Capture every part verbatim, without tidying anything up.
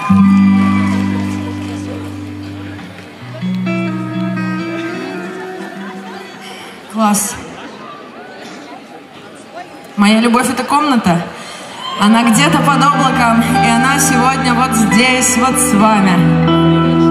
Класс. Моя любовь — это комната. Она где-то под облаком, и она сегодня вот здесь, вот с вами.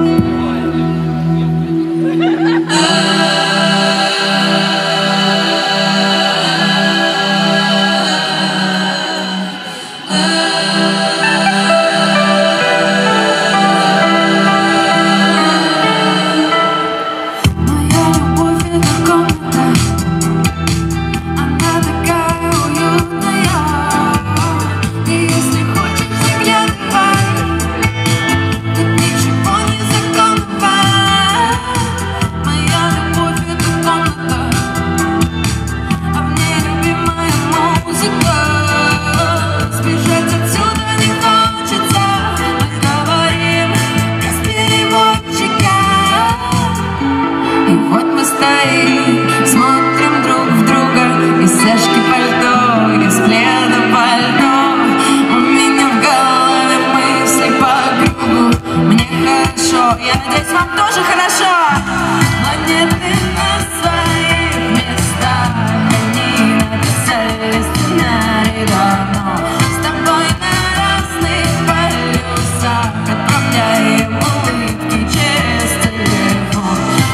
Смотрим друг в друга из стяжки пальто, из пледа пальто. У меня в голове мысли по кругу. Мне хорошо, я надеюсь, вам тоже хорошо. Планеты на своих местах, они написали сценарий давно. С тобой на разных полюсах отправляем улыбки через телефон.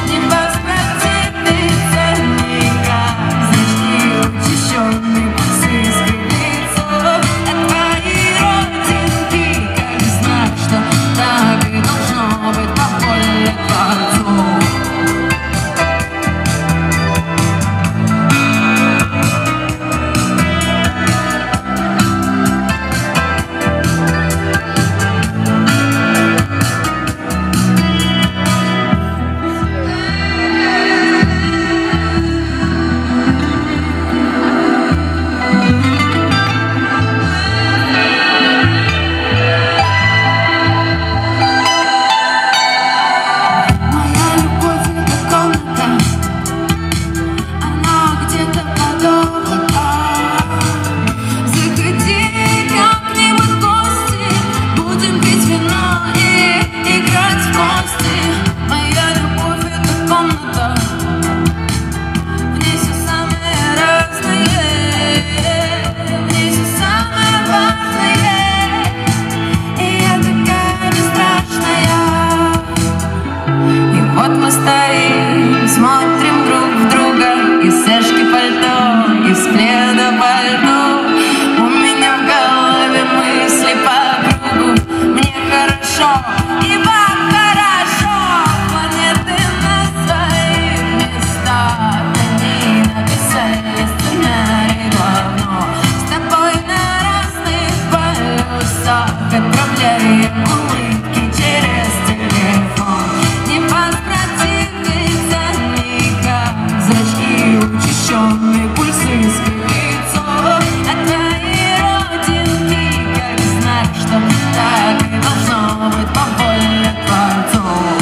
Смотрим друг в друга из стяжки пальто, из пледа пальто. У меня в голове мысли по кругу. Мне хорошо, и вам хорошо. Планеты на своих местах, они написали сценарий давно. С тобой на разных полюсах отправляем улыбки через телефон. Не воспротивиться никак, зрачки учащенные, пульсы скрипицу. А твои родинки как знак, что так и должно быть по воле Творцов.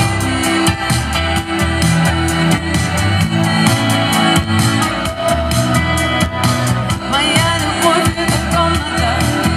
Моя любовь — это комната.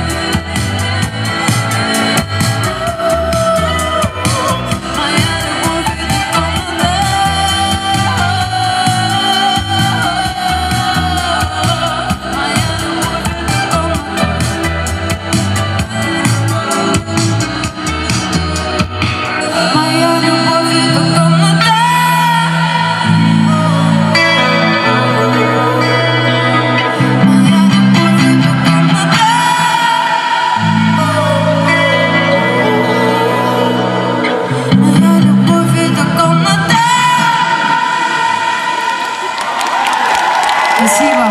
Спасибо.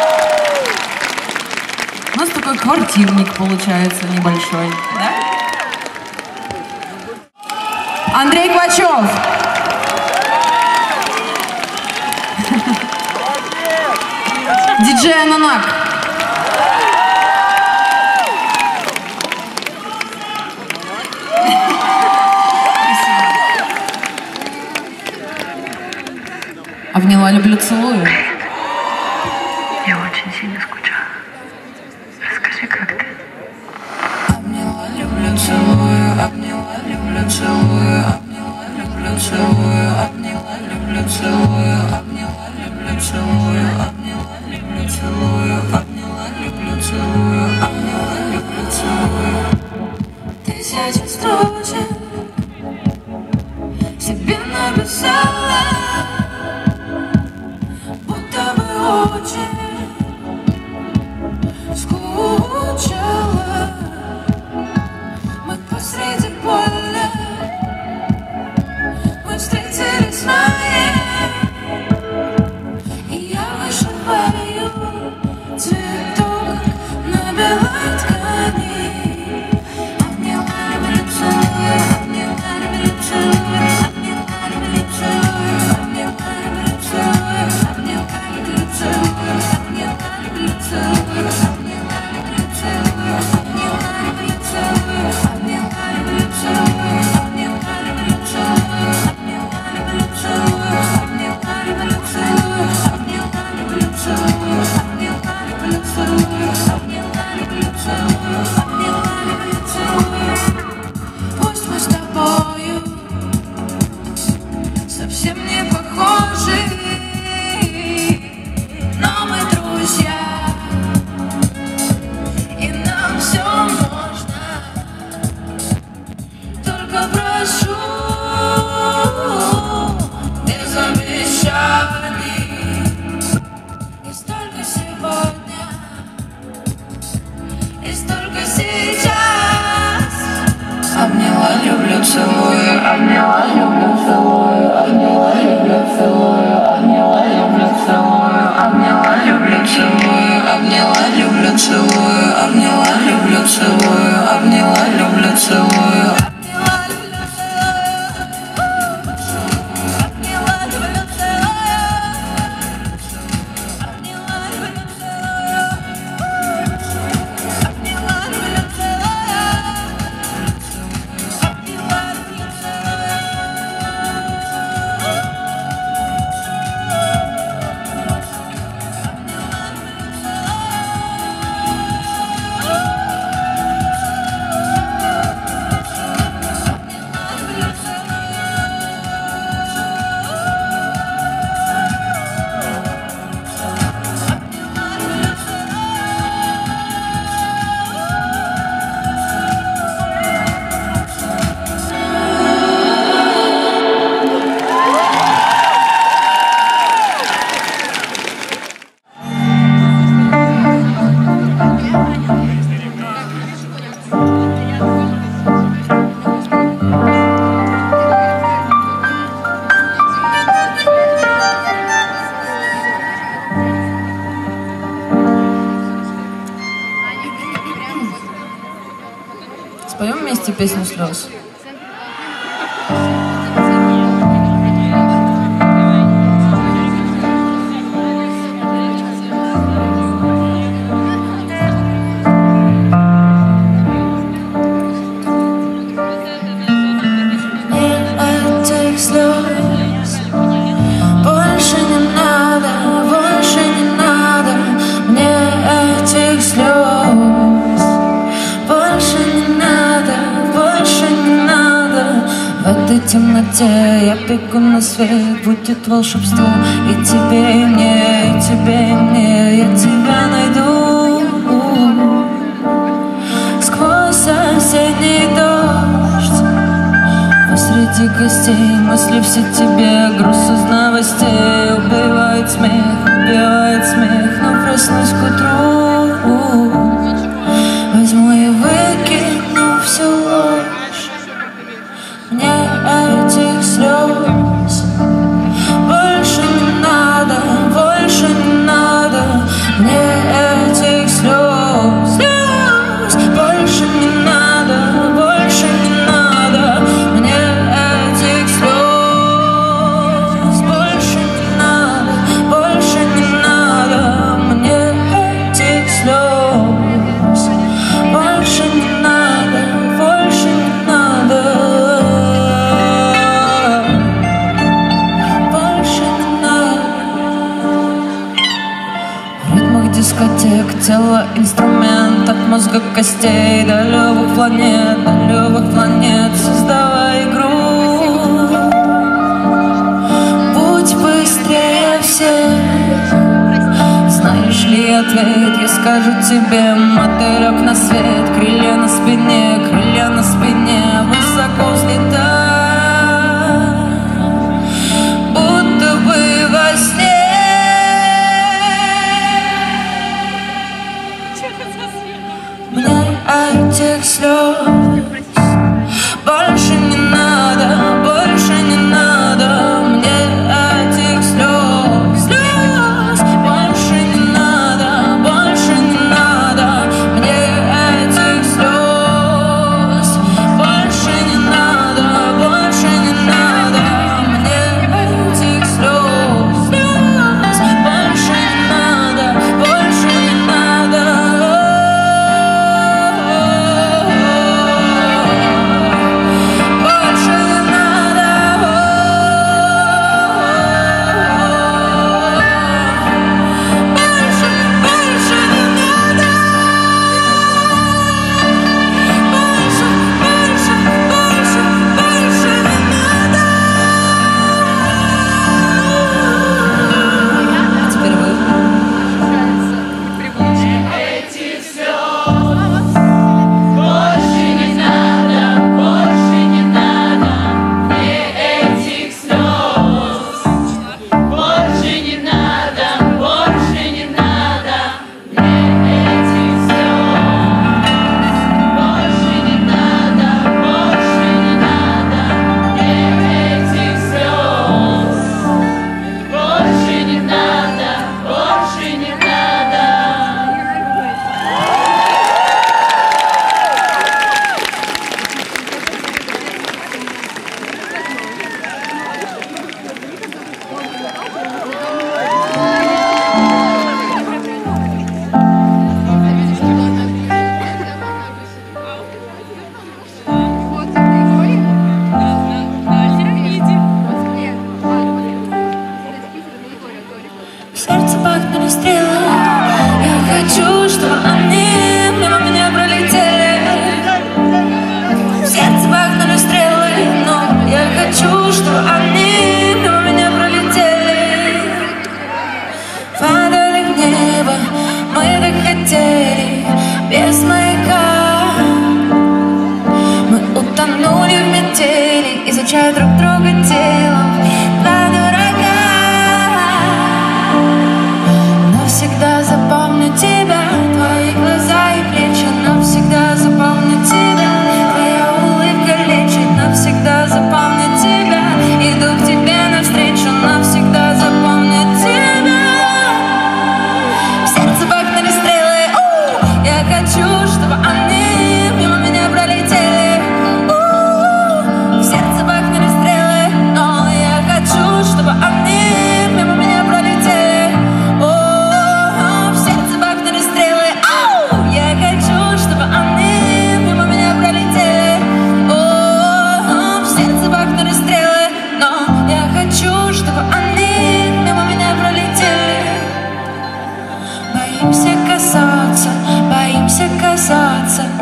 У нас такой квартирник получается небольшой, да? Андрей Квачев. Диджей Ананак. Обняла, люблю, целую. Я очень сильно скучала. Расскажи, как ты? Обняла, люблю, целую, обняла. целую, обняла, люблю, целую, обняла, люблю, целую, обняла, люблю, целую, обняла, люблю, целую, обняла, люблю, целую, обняла, люблю, целую. Тысячи строчек себе написала, будто бы очень скучала. Мы посреди поля, мы встретились в мае, и я вышиваю цветок на белой ткани. Обняла, люблю, целую, обняла, люблю, целую, обняла, люблю, целую, обняла, люблю, целую, обняла, люблю, целую, обняла, люблю, целую, обняла, люблю, целую, обняла, люблю, целую, обняла, люблю, целую, обняла, люблю, целую, обняла, люблю, целую, обняла, люблю, целую, обняла, люблю, целую, обняла, люблю, целую, обняла, люблю, целую, обняла, люблю, целую. Пусть мы с тобою совсем не похожи, но мы друзья, и нам все можно. Только прошу, без обещаний. И столько сегодня, и столько сейчас. Обняла, люблю, целую, обняла, люблю, целую, обняла, люблю, целую, обняла, люблю, целую, обняла, люблю, целую, обняла, люблю, целую, обняла, люблю, целую, обняла, люблю, целую. Споем вместе песню «Слез». В темноте я бегу на свет, будет волшебство. И тебе, и мне, и тебе, и мне, я тебя найду. Сквозь соседний дождь, посреди гостей, мысли все тебе, груз из новостей. Убивает смех, убивает смех, но проснусь к утру. Возьму и выкину всю ложь. Мне этих слез больше не надо, больше не надо. Мне этих слез, слез больше не надо, больше не надо. Мне этих слез больше не надо, больше не надо. Мне этих слез. до костей, до любых планет, до любых планет, создавая игру. Будь быстрее всех. Знаешь ли ответ, я скажу тебе: мотылек на свет, крылья на спине, крылья на спине, высоко взлетай, будто бы во сне. Мне этих слез больше не надо, больше не надо. Мне этих слез, слез больше не надо, больше не надо. Мне этих слез больше не надо, больше не надо. Мне этих слез, слез больше не надо, больше не надо. В сердце бахнули стрелы. Я хочу, чтобы они мимо меня пролетели. В сердце бахнули стрелы, но я хочу, чтобы они мимо меня пролетели. Падали в небо, мы так хотели, без маяка. Мы утонули в метели, изучая друг друга телом. Два дурака. Навсегда запомню тебя, твои глаза и плечи. Навсегда запомню тебя, твоя улыбка лечит. Навсегда запомню тебя, иду к тебе навстречу. Навсегда запомню тебя. В сердце бахнули стрелы. У-у-у. Я хочу, чтобы они мимо меня пролетели. У-у-у. В сердце бахнули стрелы, но я хочу, чтобы они мимо меня пролетели. Боимся касаться, боимся касаться.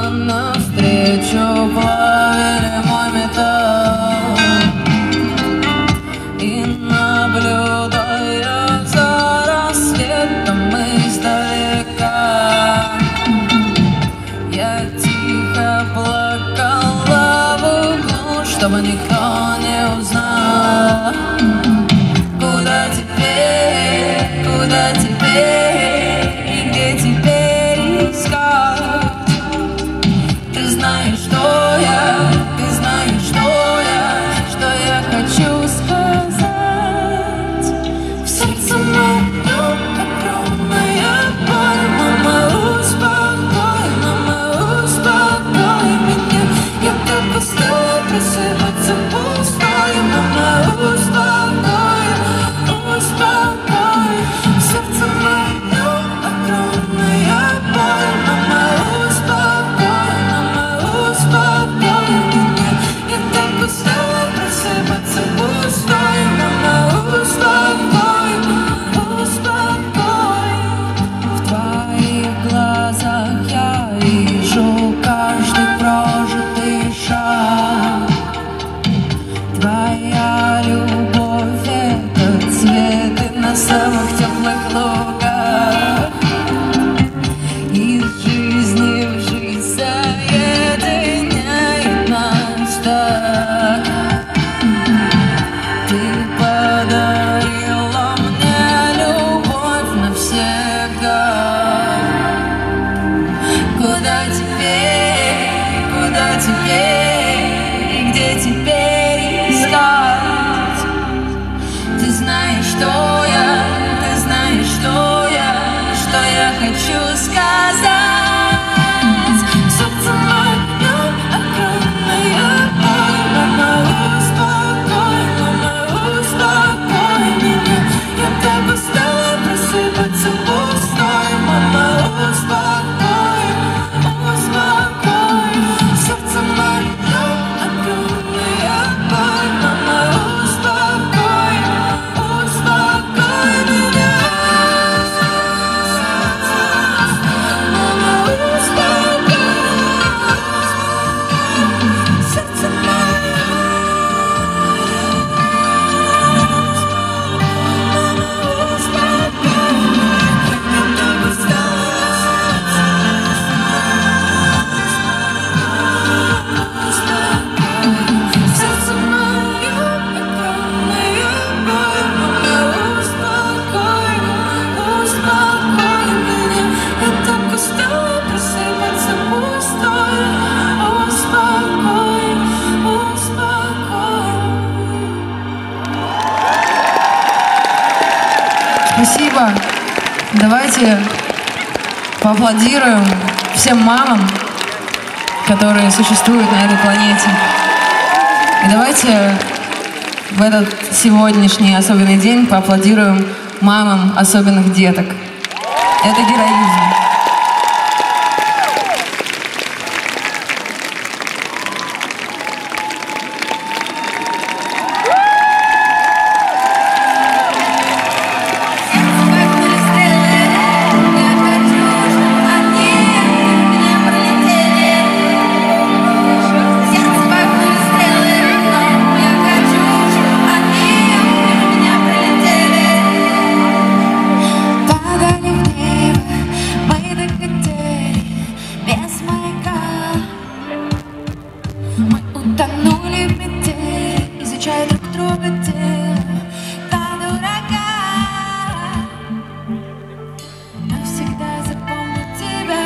навстречу плавили мой металл. И наблюдая за рассветом издалека, я тихо плакала в углу, чтобы никто не узнал. Куда теперь, куда теперь, и где теперь искать? Ты знаешь, что я, ты знаешь, что я, что я хочу сказать. В сердце моем огромная боль. Мама, успокой, мама, успокой меня. Я так устала просыпаться пустой. Мама, успокой, успокой. В сердце моем огромная боль. Мама, успокой, мама, успокой меня. Я так устала просыпаться пустой. Мама, успокой, успокой. В твоих глазах я вижу каждый прожитый шаг. Твоя любовь — это цветы на самых теплых лугах. Из жизни в жизнь соединяет нас так. Ты подарила мне любовь навсегда. Куда теперь, куда теперь, и где теперь искать? Ты знаешь, что я, ты знаешь, что я, что я хочу сказать. Сердце мое огромная боль. Мама, успокой, мама, успокой меня. Я так устала просыпаться пустой. Мама, успокой, успокой. Сердце мое огромная боль. Мама, успокой, успокой меня. Мама, успокой. Сердце мое. Мама, успокой. Я так сердце мое огромная боль. Мама, успокой, успокой меня. Я так устала просыпаться пустой. Успокой, успокой. Спасибо. Давайте поаплодируем всем мамам, которые существуют на этой планете. И давайте в этот сегодняшний особенный день поаплодируем мамам особенных деток. Это героизм. Падали в небо, мы долетели без маяка. Мы утонули в метели, изучая друг друга тело до дурака. Навсегда запомню тебя,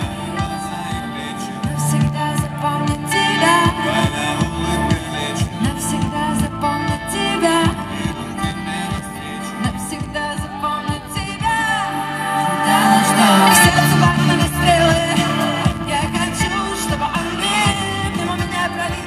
навсегда запомню тебя, навсегда запомню тебя, навсегда запомню тебя. В сердце воткнули стрелы, я хочу, чтобы они мимо меня пролетели.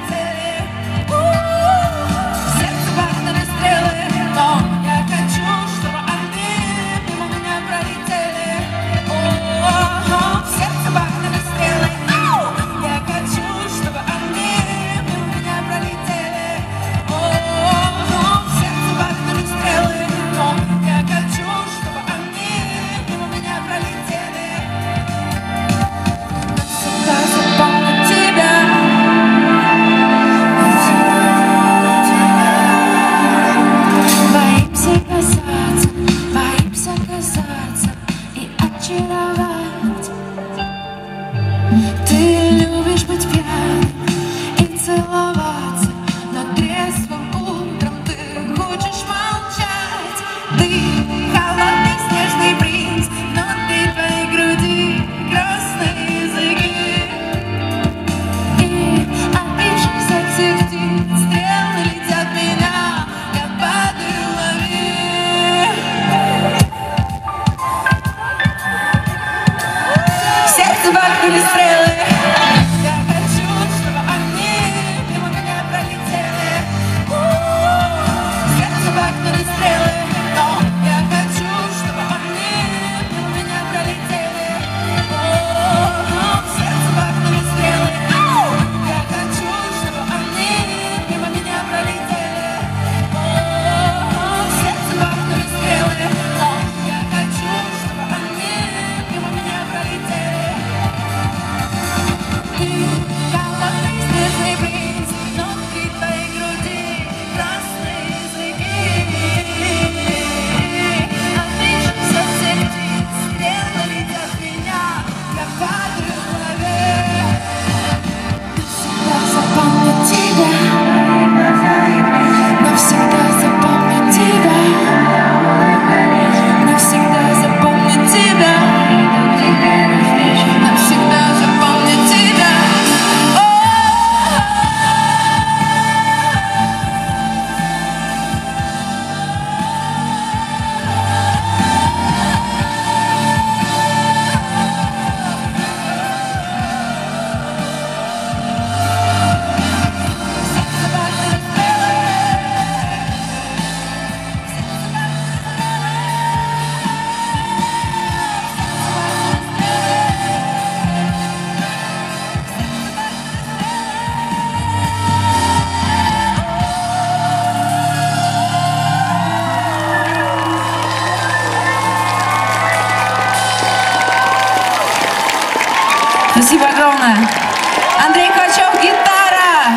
Спасибо огромное. Андрей Ковачев, гитара.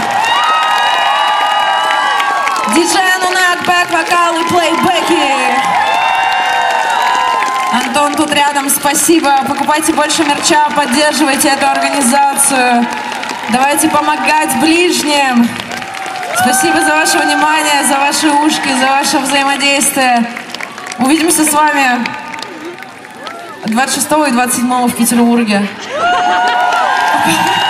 Диджей Анунак, бэк-вокал и плейбеки. Антон тут рядом, спасибо. Покупайте больше мерча, поддерживайте эту организацию. Давайте помогать ближним. Спасибо за ваше внимание, за ваши ушки, за ваше взаимодействие. Увидимся с вами двадцать шестого и двадцать седьмого в Петербурге.